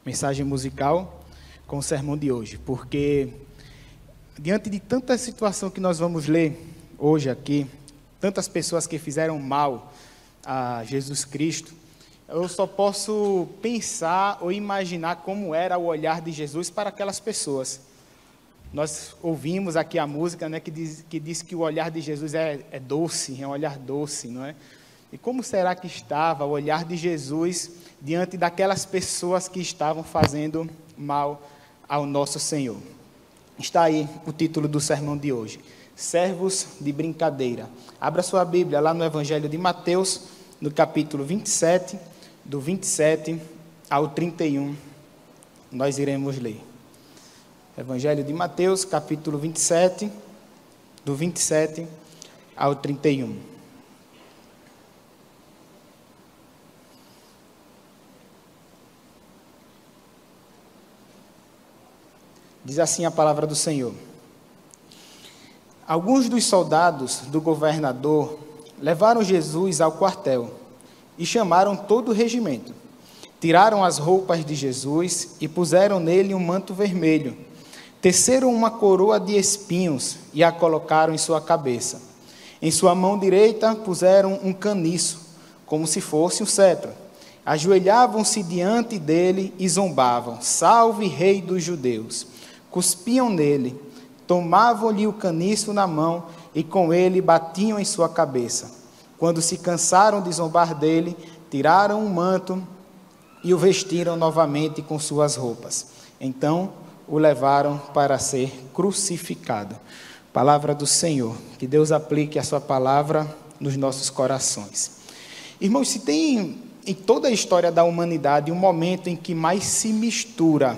mensagem musical com o sermão de hoje, porque diante de tanta situação que nós vamos ler hoje aqui, tantas pessoas que fizeram mal a Jesus Cristo, eu só posso pensar ou imaginar como era o olhar de Jesus para aquelas pessoas. Nós ouvimos aqui a música, né, que diz que o olhar de Jesus é doce, é um olhar doce, não é? E como será que estava o olhar de Jesus diante daquelas pessoas que estavam fazendo mal ao nosso Senhor? Está aí o título do sermão de hoje, Servos de Brincadeira. Abra sua Bíblia lá no Evangelho de Mateus, no capítulo 27, do 27 ao 31, nós iremos ler. Evangelho de Mateus, capítulo 27, do 27 ao 31. Diz assim a palavra do Senhor. Alguns dos soldados do governador levaram Jesus ao quartel e chamaram todo o regimento. Tiraram as roupas de Jesus e puseram nele um manto vermelho. Teceram uma coroa de espinhos e a colocaram em sua cabeça. Em sua mão direita puseram um caniço, como se fosse um cetro. Ajoelhavam-se diante dele e zombavam: Salve, Rei dos Judeus! Cuspiam nele, tomavam-lhe o caniço na mão e com ele batiam em sua cabeça. Quando se cansaram de zombar dele, tiraram o manto e o vestiram novamente com suas roupas. Então o levaram para ser crucificado. Palavra do Senhor. Que Deus aplique a sua palavra nos nossos corações. Irmãos, se tem em toda a história da humanidade um momento em que mais se mistura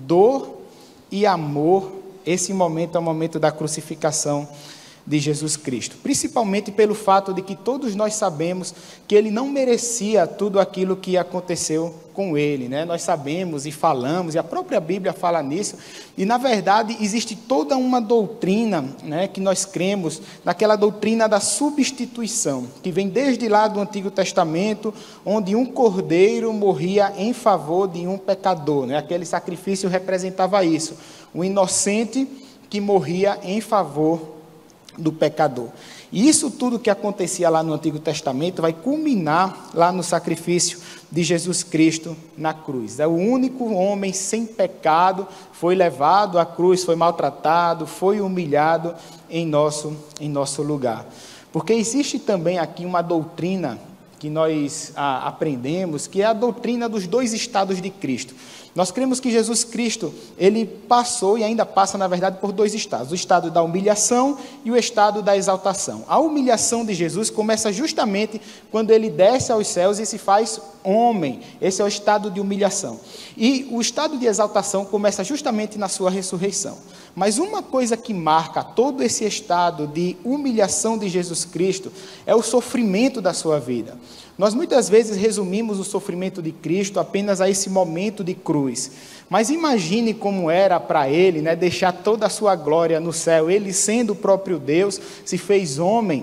dor e amor, esse momento é o momento da crucificação de Jesus Cristo, principalmente pelo fato de que todos nós sabemos que ele não merecia tudo aquilo que aconteceu com ele, né? Nós sabemos e falamos, e a própria Bíblia fala nisso, e na verdade existe toda uma doutrina, né, que nós cremos, naquela doutrina da substituição, que vem desde lá do Antigo Testamento, onde um cordeiro morria em favor de um pecador, né? Aquele sacrifício representava isso, um inocente que morria em favor do pecador. E isso tudo que acontecia lá no Antigo Testamento vai culminar lá no sacrifício de Jesus Cristo na cruz. É o único homem sem pecado, foi levado à cruz, foi maltratado, foi humilhado em nosso lugar. Porque existe também aqui uma doutrina que nós aprendemos, que é a doutrina dos dois estados de Cristo. Nós cremos que Jesus Cristo, ele passou e ainda passa, na verdade, por dois estados, o estado da humilhação e o estado da exaltação. A humilhação de Jesus começa justamente quando ele desce aos céus e se faz homem. Esse é o estado de humilhação. E o estado de exaltação começa justamente na sua ressurreição. Mas uma coisa que marca todo esse estado de humilhação de Jesus Cristo é o sofrimento da sua vida. Nós muitas vezes resumimos o sofrimento de Cristo apenas a esse momento de cruz. Mas imagine como era para ele, né, deixar toda a sua glória no céu. Ele, sendo o próprio Deus, se fez homem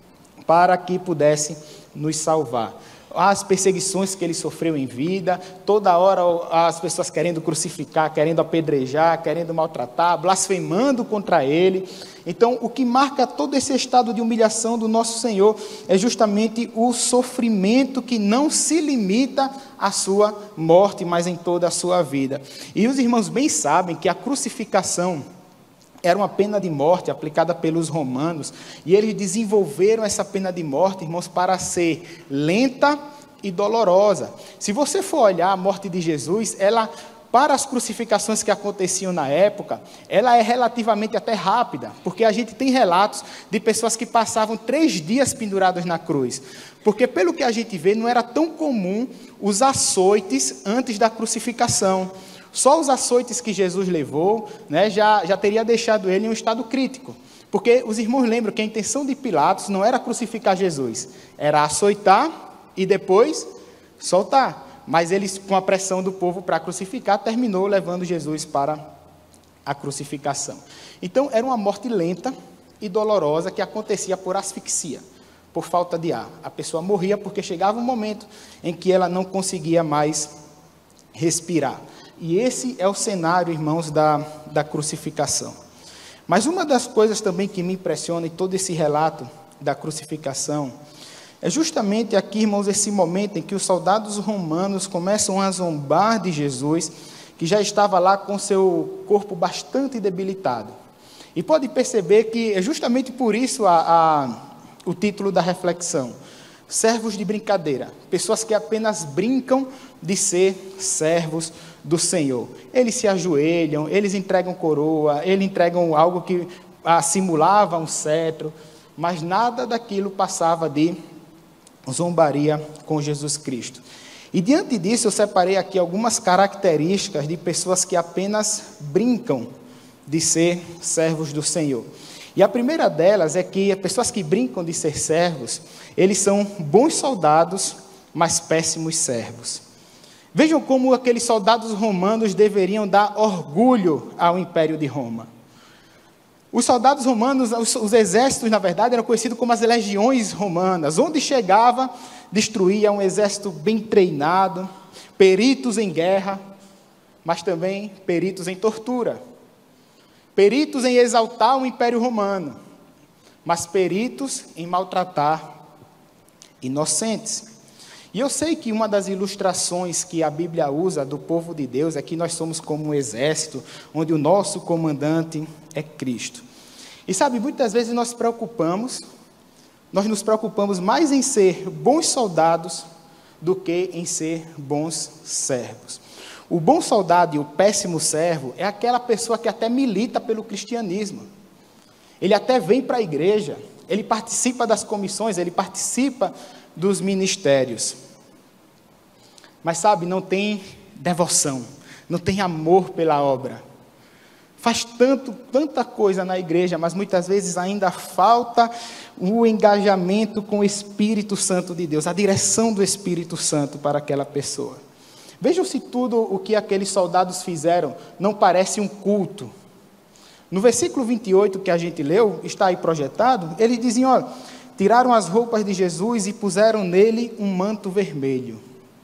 para que pudesse nos salvar. As perseguições que ele sofreu em vida, toda hora as pessoas querendo crucificar, querendo apedrejar, querendo maltratar, blasfemando contra ele. Então, o que marca todo esse estado de humilhação do nosso Senhor é justamente o sofrimento que não se limita à sua morte, mas em toda a sua vida. E os irmãos bem sabem que a crucificação era uma pena de morte aplicada pelos romanos, e eles desenvolveram essa pena de morte, irmãos, para ser lenta e dolorosa. Se você for olhar a morte de Jesus, ela, para as crucificações que aconteciam na época, ela é relativamente até rápida, porque a gente tem relatos de pessoas que passavam 3 dias penduradas na cruz, porque pelo que a gente vê, não era tão comum os açoites antes da crucificação. Só os açoites que Jesus levou, né, já teria deixado ele em um estado crítico. Porque os irmãos lembram que a intenção de Pilatos não era crucificar Jesus, era açoitar e depois soltar. Mas eles, com a pressão do povo para crucificar, terminou levando Jesus para a crucificação. Então, era uma morte lenta e dolorosa que acontecia por asfixia, por falta de ar. A pessoa morria porque chegava um momento em que ela não conseguia mais respirar. E esse é o cenário, irmãos, da crucificação. Mas uma das coisas também que me impressiona em todo esse relato da crucificação é justamente aqui, irmãos, esse momento em que os soldados romanos começam a zombar de Jesus, que já estava lá com seu corpo bastante debilitado. E pode perceber que é justamente por isso o título da reflexão: servos de brincadeira, pessoas que apenas brincam de ser servos do Senhor. Eles se ajoelham, eles entregam coroa, eles entregam algo que simulava um cetro, mas nada daquilo passava de zombaria com Jesus Cristo. E diante disso eu separei aqui algumas características de pessoas que apenas brincam de ser servos do Senhor. E a primeira delas é que pessoas que brincam de ser servos, eles são bons soldados, mas péssimos servos. Vejam como aqueles soldados romanos deveriam dar orgulho ao Império de Roma. Os soldados romanos, os exércitos, na verdade, eram conhecidos como as legiões romanas. Onde chegava, destruía um exército bem treinado, peritos em guerra, mas também peritos em tortura. Peritos em exaltar o Império Romano, mas peritos em maltratar inocentes. E eu sei que uma das ilustrações que a Bíblia usa do povo de Deus é que nós somos como um exército, onde o nosso comandante é Cristo. E sabe, muitas vezes nós nos preocupamos mais em ser bons soldados do que em ser bons servos. O bom soldado e o péssimo servo é aquela pessoa que até milita pelo cristianismo. Ele até vem para a igreja, ele participa das comissões, ele participa dos ministérios. Mas sabe, não tem devoção, não tem amor pela obra. Faz tanta coisa na igreja, mas muitas vezes ainda falta o engajamento com o Espírito Santo de Deus, a direção do Espírito Santo para aquela pessoa. Vejam se tudo o que aqueles soldados fizeram não parece um culto. No versículo 28 que a gente leu, está aí projetado, eles diziam, olha, tiraram as roupas de Jesus e puseram nele um manto vermelho.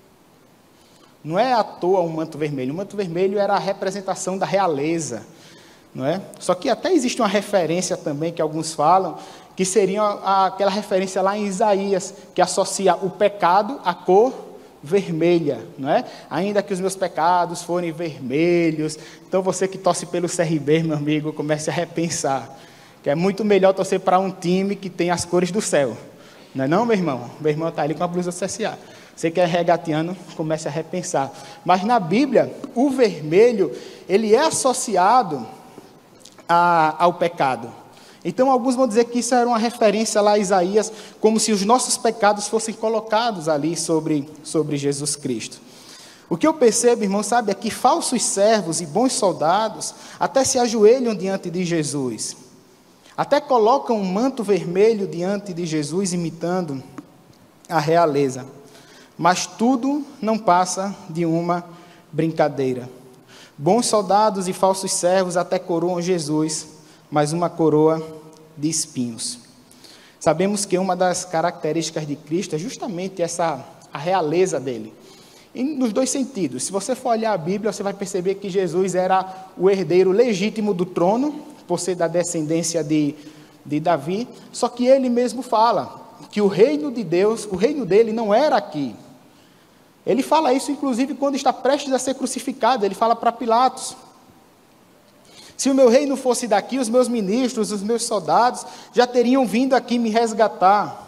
Não é à toa um manto vermelho. O manto vermelho era a representação da realeza, não é? Só que até existe uma referência também que alguns falam, que seria aquela referência lá em Isaías, que associa o pecado à cor vermelha, não é? Ainda que os meus pecados forem vermelhos. Então você que torce pelo CRB, meu amigo, comece a repensar, que é muito melhor torcer para um time que tem as cores do céu, não é não, meu irmão? Meu irmão está ali com a blusa do CSA. Você que é regatiano, comece a repensar. Mas na Bíblia, o vermelho, ele é associado ao pecado. Então, alguns vão dizer que isso era uma referência lá a Isaías, como se os nossos pecados fossem colocados ali sobre Jesus Cristo. O que eu percebo, irmão, sabe, é que falsos servos e bons soldados até se ajoelham diante de Jesus. Até colocam um manto vermelho diante de Jesus, imitando a realeza. Mas tudo não passa de uma brincadeira. Bons soldados e falsos servos até coroam Jesus, mas uma coroa de espinhos. Sabemos que uma das características de Cristo é justamente a realeza dele. E nos dois sentidos. Se você for olhar a Bíblia, você vai perceber que Jesus era o herdeiro legítimo do trono, por ser da descendência de Davi, só que ele mesmo fala que o reino de Deus, o reino dele não era aqui. Ele fala isso, inclusive, quando está prestes a ser crucificado. Ele fala para Pilatos: se o meu reino fosse daqui, os meus ministros, os meus soldados, já teriam vindo aqui me resgatar.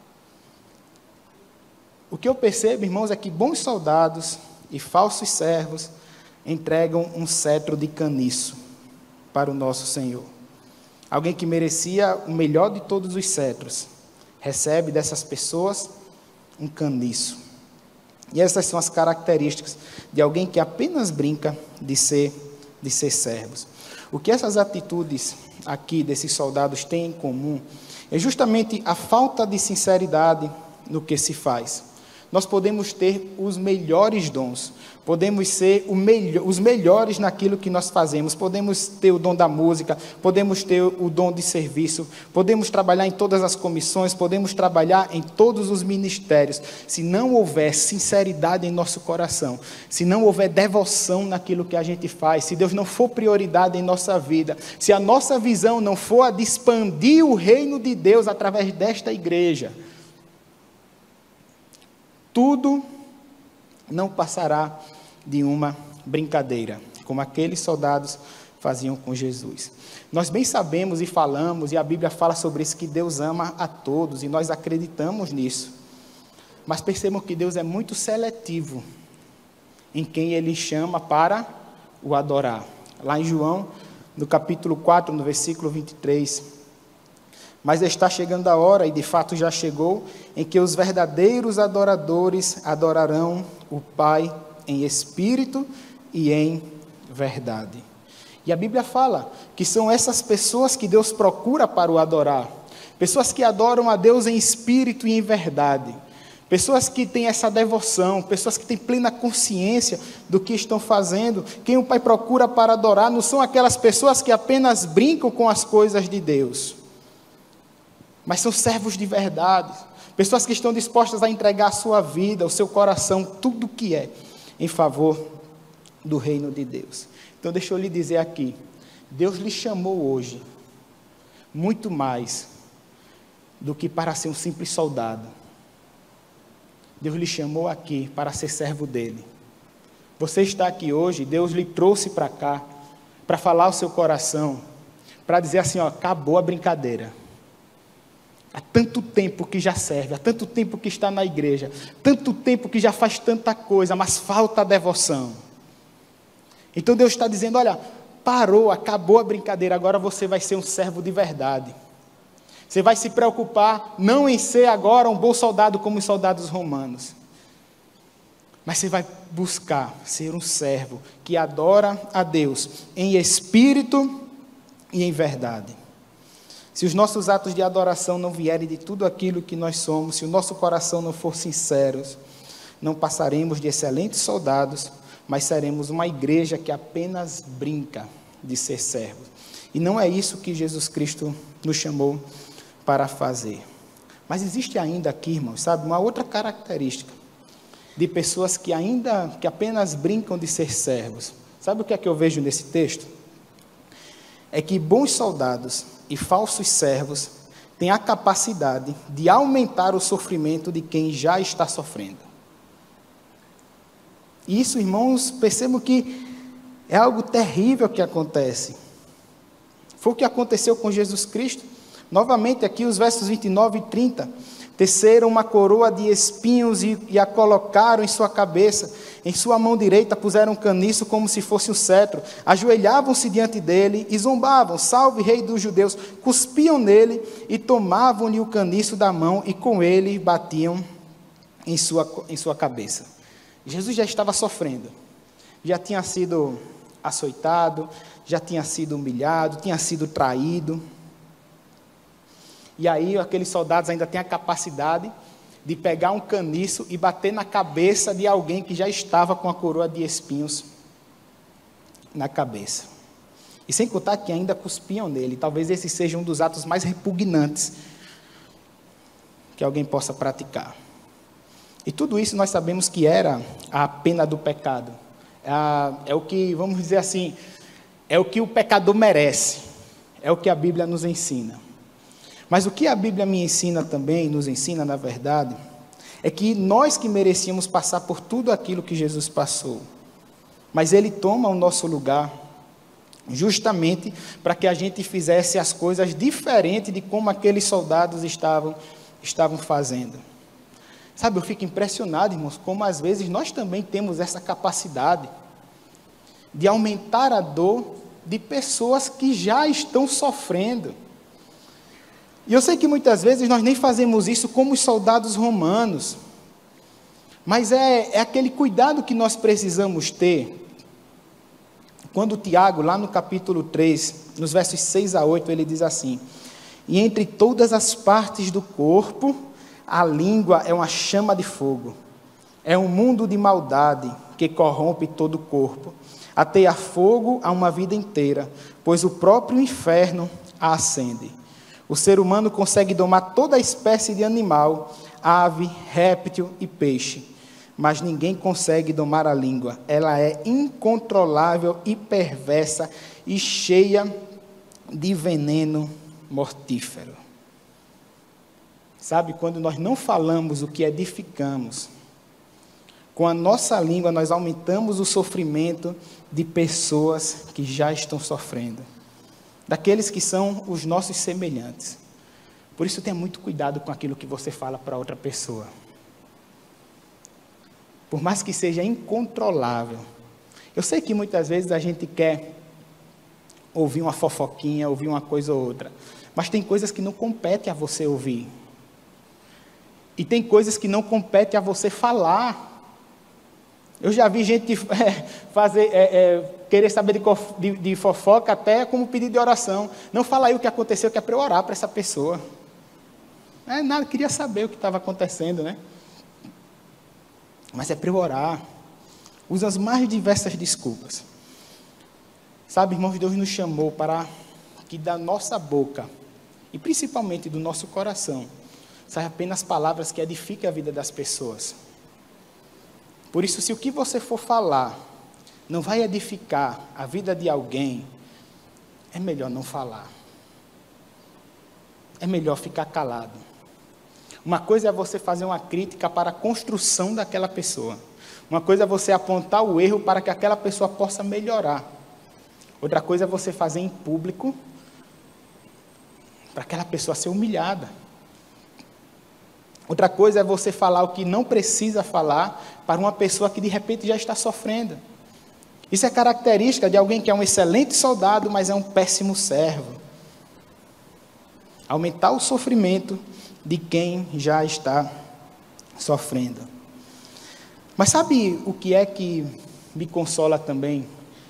O que eu percebo, irmãos, é que bons soldados e falsos servos entregam um cetro de caniço para o nosso Senhor. Alguém que merecia o melhor de todos os cetros, recebe dessas pessoas um caniço. E essas são as características de alguém que apenas brinca de ser servos. O que essas atitudes aqui desses soldados têm em comum é justamente a falta de sinceridade no que se faz. nós podemos ter os melhores dons, podemos ser os melhores naquilo que nós fazemos, podemos ter o dom da música, podemos ter o dom de serviço, podemos trabalhar em todas as comissões, podemos trabalhar em todos os ministérios. Se não houver sinceridade em nosso coração, se não houver devoção naquilo que a gente faz, se Deus não for prioridade em nossa vida, se a nossa visão não for a de expandir o reino de Deus através desta igreja, tudo não passará de uma brincadeira, como aqueles soldados faziam com Jesus. Nós bem sabemos e falamos, e a Bíblia fala sobre isso, que Deus ama a todos, e nós acreditamos nisso. Mas percebam que Deus é muito seletivo em quem Ele chama para o adorar. Lá em João, no capítulo 4, no versículo 23... Mas está chegando a hora, e de fato já chegou, em que os verdadeiros adoradores adorarão o Pai em espírito e em verdade. E a Bíblia fala que são essas pessoas que Deus procura para o adorar. Pessoas que adoram a Deus em espírito e em verdade. Pessoas que têm essa devoção, pessoas que têm plena consciência do que estão fazendo. Quem o Pai procura para adorar não são aquelas pessoas que apenas brincam com as coisas de Deus, mas são servos de verdade, pessoas que estão dispostas a entregar a sua vida, o seu coração, tudo o que é, em favor do reino de Deus. Então deixa eu lhe dizer aqui, Deus lhe chamou hoje, muito mais do que para ser um simples soldado. Deus lhe chamou aqui para ser servo dele. Você está aqui hoje, Deus lhe trouxe para cá, para falar ao seu coração, para dizer assim, ó, acabou a brincadeira. Há tanto tempo que já serve, há tanto tempo que está na igreja, tanto tempo que já faz tanta coisa, mas falta a devoção. Então Deus está dizendo, olha, parou, acabou a brincadeira, agora você vai ser um servo de verdade. Você vai se preocupar não em ser agora um bom soldado como os soldados romanos, mas você vai buscar ser um servo que adora a Deus em espírito e em verdade. Se os nossos atos de adoração não vierem de tudo aquilo que nós somos, se o nosso coração não for sincero, não passaremos de excelentes soldados, mas seremos uma igreja que apenas brinca de ser servos. E não é isso que Jesus Cristo nos chamou para fazer. Mas existe ainda aqui, irmãos, sabe, uma outra característica de pessoas que apenas brincam de ser servos. Sabe o que é que eu vejo nesse texto? É que bons soldados e falsos servos têm a capacidade de aumentar o sofrimento de quem já está sofrendo. E isso, irmãos, percebam que é algo terrível que acontece. Foi o que aconteceu com Jesus Cristo. Novamente aqui os versos 29 e 30. Teceram uma coroa de espinhos e a colocaram em sua cabeça. Em sua mão direita puseram um caniço como se fosse um cetro. Ajoelhavam-se diante dele e zombavam. Salve, rei dos judeus. Cuspiam nele e tomavam-lhe o caniço da mão e com ele batiam em sua cabeça. Jesus já estava sofrendo. Já tinha sido açoitado, já tinha sido humilhado, tinha sido traído. E aí aqueles soldados ainda têm a capacidade de pegar um caniço e bater na cabeça de alguém que já estava com a coroa de espinhos na cabeça. E sem contar que ainda cuspiam nele. Talvez esse seja um dos atos mais repugnantes que alguém possa praticar. E tudo isso nós sabemos que era a pena do pecado. É o que, vamos dizer assim, é o que o pecador merece. É o que a Bíblia nos ensina. Mas o que a Bíblia me ensina também, nos ensina na verdade, é que nós que merecíamos passar por tudo aquilo que Jesus passou, mas Ele toma o nosso lugar, justamente para que a gente fizesse as coisas diferente de como aqueles soldados estavam fazendo. Sabe, eu fico impressionado, irmãos, como às vezes nós também temos essa capacidade de aumentar a dor de pessoas que já estão sofrendo. E eu sei que muitas vezes nós nem fazemos isso como os soldados romanos, mas é aquele cuidado que nós precisamos ter. Quando Tiago, lá no capítulo 3, nos versos 6 a 8, ele diz assim: e entre todas as partes do corpo, a língua é uma chama de fogo, É um mundo de maldade que corrompe todo o corpo, ateia fogo a uma vida inteira, pois o próprio inferno a acende. O ser humano consegue domar toda espécie de animal, ave, réptil e peixe, mas ninguém consegue domar a língua. Ela é incontrolável e perversa e cheia de veneno mortífero. Sabe, quando nós não falamos o que edificamos, com a nossa língua nós aumentamos o sofrimento de pessoas que já estão sofrendo, daqueles que são os nossos semelhantes. Por isso tenha muito cuidado com aquilo que você fala para outra pessoa. Por mais que seja incontrolável. Eu sei que muitas vezes a gente quer ouvir uma fofoquinha, ouvir uma coisa ou outra, mas tem coisas que não compete a você ouvir. E tem coisas que não compete a você falar. Eu já vi gente querer saber de fofoca até como pedido de oração. Não fala aí o que aconteceu, que é para eu orar para essa pessoa. Nada, queria saber o que estava acontecendo, né? Mas é para eu orar. Usa as mais diversas desculpas. Sabe, irmãos, Deus nos chamou para que da nossa boca, e principalmente do nosso coração, saiam apenas palavras que edifiquem a vida das pessoas. Por isso, se o que você for falar não vai edificar a vida de alguém, é melhor não falar. É melhor ficar calado. Uma coisa é você fazer uma crítica para a construção daquela pessoa. Uma coisa é você apontar o erro para que aquela pessoa possa melhorar. Outra coisa é você fazer em público para aquela pessoa ser humilhada. Outra coisa é você falar o que não precisa falar para uma pessoa que de repente já está sofrendo. Isso é característica de alguém que é um excelente soldado, mas é um péssimo servo. Aumentar o sofrimento de quem já está sofrendo. Mas sabe o que é que me consola também?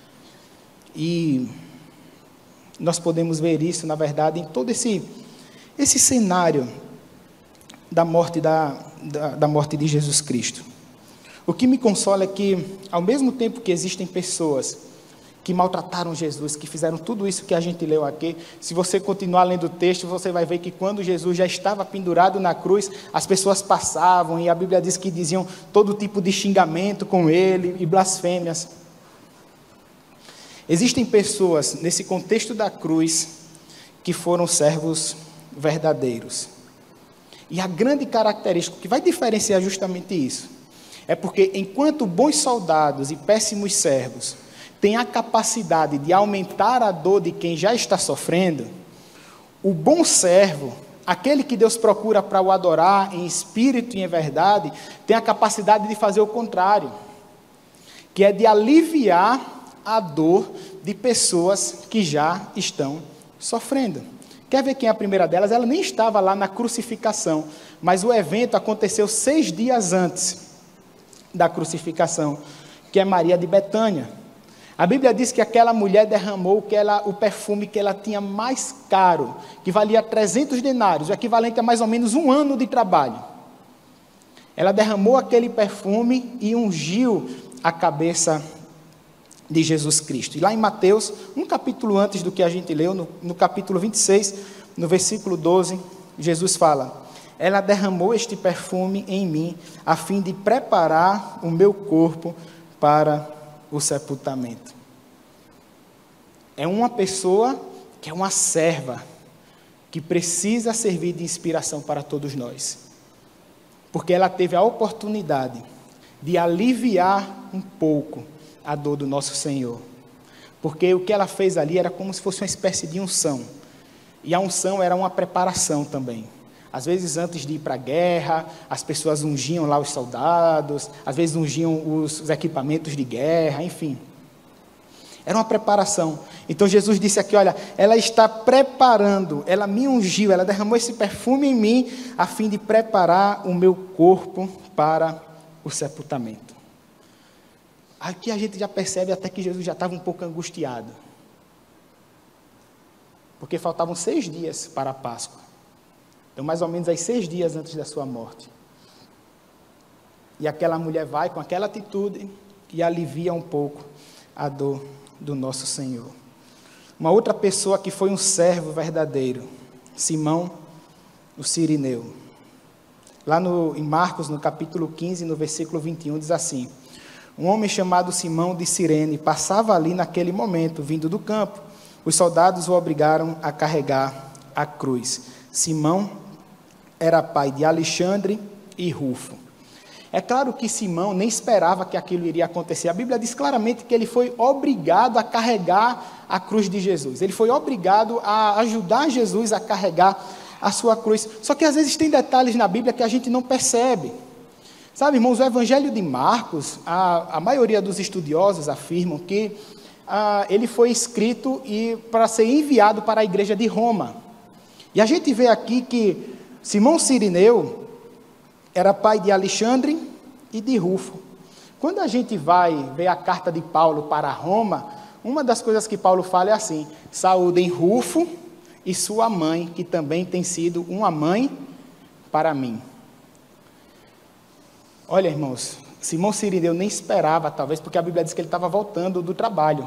E nós podemos ver isso, na verdade, em todo esse cenário da morte de Jesus Cristo. O que me consola é que, ao mesmo tempo que existem pessoas que maltrataram Jesus, que fizeram tudo isso que a gente leu aqui, se você continuar lendo o texto, você vai ver que quando Jesus já estava pendurado na cruz, as pessoas passavam, e a Bíblia diz que diziam todo tipo de xingamento com ele, e blasfêmias. Existem pessoas, nesse contexto da cruz, que foram servos verdadeiros. E a grande característica que vai diferenciar justamente isso, é porque enquanto bons soldados e péssimos servos têm a capacidade de aumentar a dor de quem já está sofrendo, o bom servo, aquele que Deus procura para o adorar em espírito e em verdade, tem a capacidade de fazer o contrário, que é de aliviar a dor de pessoas que já estão sofrendo. Quer ver quem é a primeira delas? Ela nem estava lá na crucificação, mas o evento aconteceu 6 dias antes da crucificação, que é Maria de Betânia. A Bíblia diz que aquela mulher derramou o perfume que ela tinha mais caro, que valia 300 denários, o equivalente a mais ou menos 1 ano de trabalho. Ela derramou aquele perfume e ungiu a cabeça de Jesus Cristo. E lá em Mateus, um capítulo antes do que a gente leu, no capítulo 26, no versículo 12, Jesus fala: ela derramou este perfume em mim, a fim de preparar o meu corpo para o sepultamento. É uma pessoa que é uma serva, que precisa servir de inspiração para todos nós. Porque ela teve a oportunidade de aliviar um pouco a dor do nosso Senhor. Porque o que ela fez ali era como se fosse uma espécie de unção. E a unção era uma preparação também. Às vezes, antes de ir para a guerra, as pessoas ungiam lá os soldados, às vezes ungiam os equipamentos de guerra, enfim. Era uma preparação. Então Jesus disse aqui, olha, ela está preparando, ela me ungiu, ela derramou esse perfume em mim, a fim de preparar o meu corpo para o sepultamento. Aqui a gente já percebe até que Jesus já estava um pouco angustiado. Porque faltavam 6 dias para a Páscoa. Então, mais ou menos aí 6 dias antes da sua morte. E aquela mulher vai com aquela atitude e alivia um pouco a dor do nosso Senhor. Uma outra pessoa que foi um servo verdadeiro, Simão, o Cirineu. Lá em Marcos, no capítulo 15, no versículo 21, diz assim: um homem chamado Simão de Cirene passava ali naquele momento, vindo do campo. Os soldados o obrigaram a carregar a cruz. Simão era pai de Alexandre e Rufo. É claro que Simão nem esperava que aquilo iria acontecer. A Bíblia diz claramente que ele foi obrigado a carregar a cruz de Jesus. Ele foi obrigado a ajudar Jesus a carregar a sua cruz. Só que às vezes tem detalhes na Bíblia que a gente não percebe. Sabe, irmãos, o Evangelho de Marcos, a maioria dos estudiosos afirmam que ele foi escrito para ser enviado para a igreja de Roma. E a gente vê aqui que Simão Cirineu era pai de Alexandre e de Rufo. Quando a gente vai ver a carta de Paulo para Roma, uma das coisas que Paulo fala é assim: saúdem Rufo e sua mãe, que também tem sido uma mãe para mim. Olha, irmãos, Simão Cirineu nem esperava, talvez, porque a Bíblia diz que ele estava voltando do trabalho.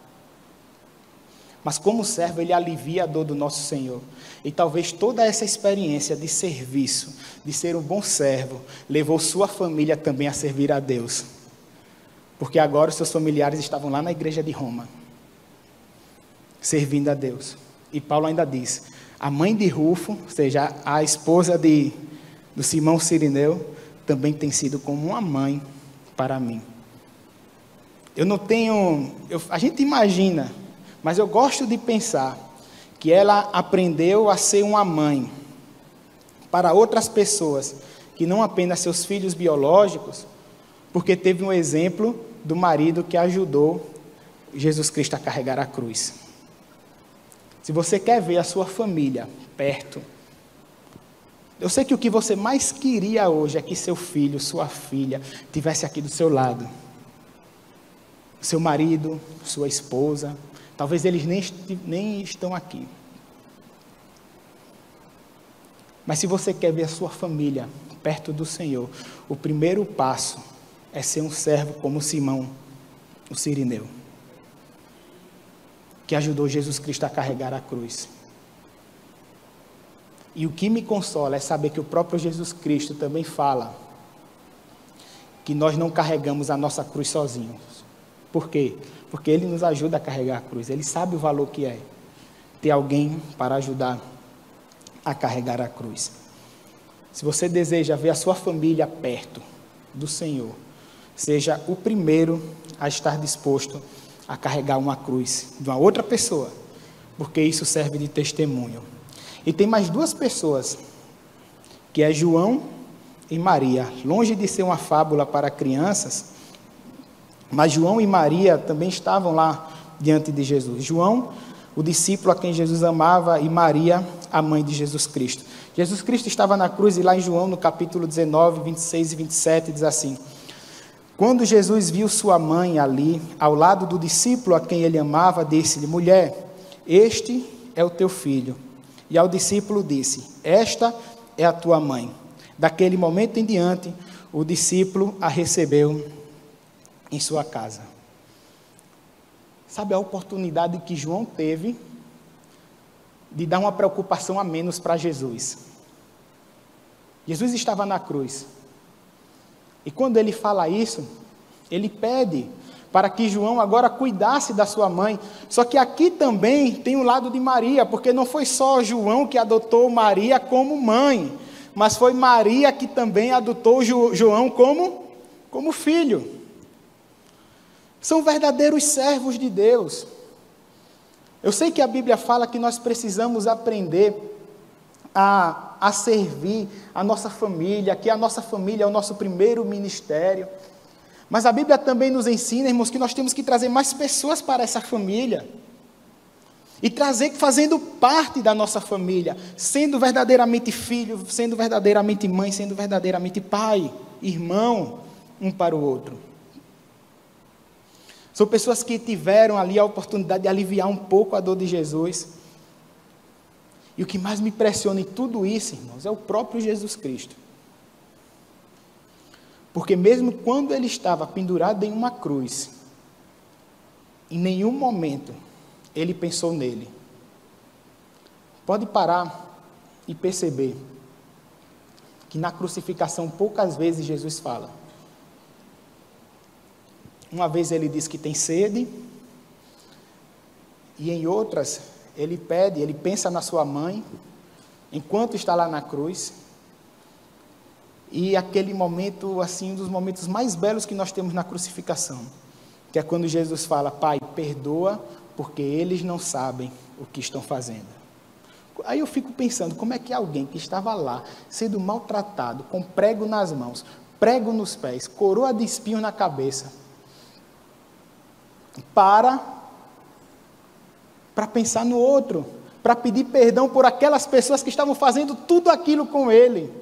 Mas como servo, ele alivia a dor do nosso Senhor. E talvez toda essa experiência de serviço, de ser um bom servo, levou sua família também a servir a Deus. Porque agora os seus familiares estavam lá na igreja de Roma, servindo a Deus. E Paulo ainda diz: a mãe de Rufo, ou seja, a esposa do Simão Cirineu, também tem sido como uma mãe para mim. A gente imagina, mas eu gosto de pensar que ela aprendeu a ser uma mãe para outras pessoas, que não apenas seus filhos biológicos, porque teve um exemplo do marido que ajudou Jesus Cristo a carregar a cruz. Se você quer ver a sua família perto, eu sei que o que você mais queria hoje é que seu filho, sua filha, estivesse aqui do seu lado. Seu marido, sua esposa, talvez eles nem estão aqui. Mas se você quer ver a sua família perto do Senhor, o primeiro passo é ser um servo como Simão, o Cirineu, que ajudou Jesus Cristo a carregar a cruz. E o que me consola é saber que o próprio Jesus Cristo também fala que nós não carregamos a nossa cruz sozinhos. Por quê? Porque Ele nos ajuda a carregar a cruz. Ele sabe o valor que é ter alguém para ajudar a carregar a cruz. Se você deseja ver a sua família perto do Senhor, seja o primeiro a estar disposto a carregar uma cruz de uma outra pessoa, porque isso serve de testemunho. E tem mais duas pessoas, que é João e Maria. Longe de ser uma fábula para crianças, mas João e Maria também estavam lá diante de Jesus. João, o discípulo a quem Jesus amava, e Maria, a mãe de Jesus Cristo. Jesus Cristo estava na cruz e lá em João, no capítulo 19, 26 e 27, diz assim: quando Jesus viu sua mãe ali, ao lado do discípulo a quem ele amava, disse-lhe: mulher, este é o teu filho. E ao discípulo disse: esta é a tua mãe. Daquele momento em diante, o discípulo a recebeu em sua casa. Sabe a oportunidade que João teve de dar uma preocupação a menos para Jesus? Jesus estava na cruz. E quando ele fala isso, ele pede para que João agora cuidasse da sua mãe. Só que aqui também tem o lado de Maria, porque não foi só João que adotou Maria como mãe, mas foi Maria que também adotou João como filho. São verdadeiros servos de Deus. Eu sei que a Bíblia fala que nós precisamos aprender a servir a nossa família, que a nossa família é o nosso primeiro ministério. Mas a Bíblia também nos ensina, irmãos, que nós temos que trazer mais pessoas para essa família. E trazer fazendo parte da nossa família, sendo verdadeiramente filho, sendo verdadeiramente mãe, sendo verdadeiramente pai, irmão, um para o outro. São pessoas que tiveram ali a oportunidade de aliviar um pouco a dor de Jesus. E o que mais me impressiona em tudo isso, irmãos, é o próprio Jesus Cristo. Porque mesmo quando ele estava pendurado em uma cruz, em nenhum momento ele pensou nele. Pode parar e perceber que na crucificação poucas vezes Jesus fala. Uma vez ele diz que tem sede, e em outras ele pede, ele pensa na sua mãe, enquanto está lá na cruz. E aquele momento, assim, um dos momentos mais belos que nós temos na crucificação, que é quando Jesus fala: Pai, perdoa, porque eles não sabem o que estão fazendo. Aí eu fico pensando, como é que alguém que estava lá, sendo maltratado, com prego nas mãos, prego nos pés, coroa de espinhos na cabeça, para pensar no outro, para pedir perdão por aquelas pessoas que estavam fazendo tudo aquilo com ele.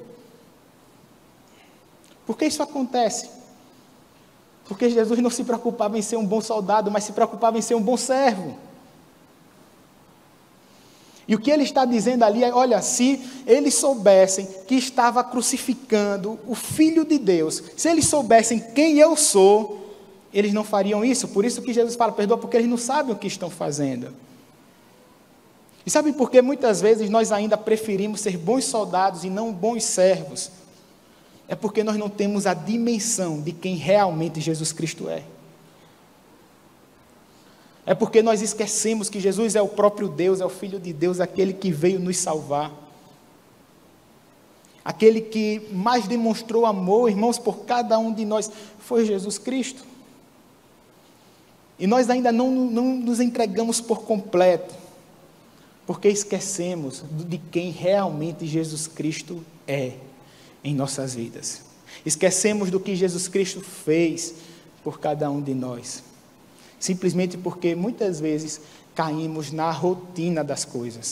Por que isso acontece? Porque Jesus não se preocupava em ser um bom soldado, mas se preocupava em ser um bom servo. E o que ele está dizendo ali é: olha, se eles soubessem que estava crucificando o Filho de Deus, se eles soubessem quem eu sou, eles não fariam isso. Por isso que Jesus fala: perdoa, porque eles não sabem o que estão fazendo. E sabe por que muitas vezes nós ainda preferimos ser bons soldados e não bons servos? É porque nós não temos a dimensão de quem realmente Jesus Cristo é. É porque nós esquecemos que Jesus é o próprio Deus, é o Filho de Deus, aquele que veio nos salvar. Aquele que mais demonstrou amor, irmãos, por cada um de nós, foi Jesus Cristo. E nós ainda não nos entregamos por completo, porque esquecemos de quem realmente Jesus Cristo é em nossas vidas. Esquecemos do que Jesus Cristo fez por cada um de nós. Simplesmente porque muitas vezes caímos na rotina das coisas.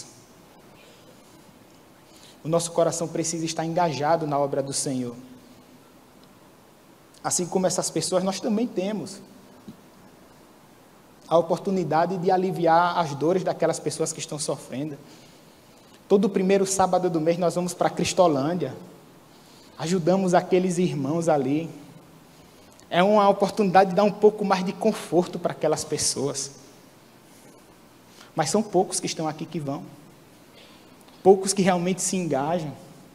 O nosso coração precisa estar engajado na obra do Senhor. Assim como essas pessoas, nós também temos a oportunidade de aliviar as dores daquelas pessoas que estão sofrendo. Todo primeiro sábado do mês nós vamos para a Cristolândia, ajudamos aqueles irmãos ali. É uma oportunidade de dar um pouco mais de conforto para aquelas pessoas. Mas são poucos que estão aqui que vão. Poucos que realmente se engajam.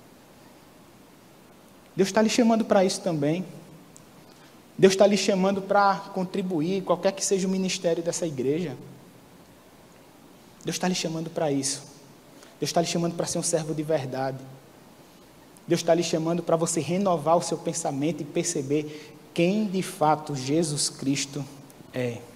Deus está lhe chamando para isso também. Deus está lhe chamando para contribuir, qualquer que seja o ministério dessa igreja. Deus está lhe chamando para isso. Deus está lhe chamando para ser um servo de verdade. Deus está lhe chamando para você renovar o seu pensamento e perceber quem de fato Jesus Cristo é.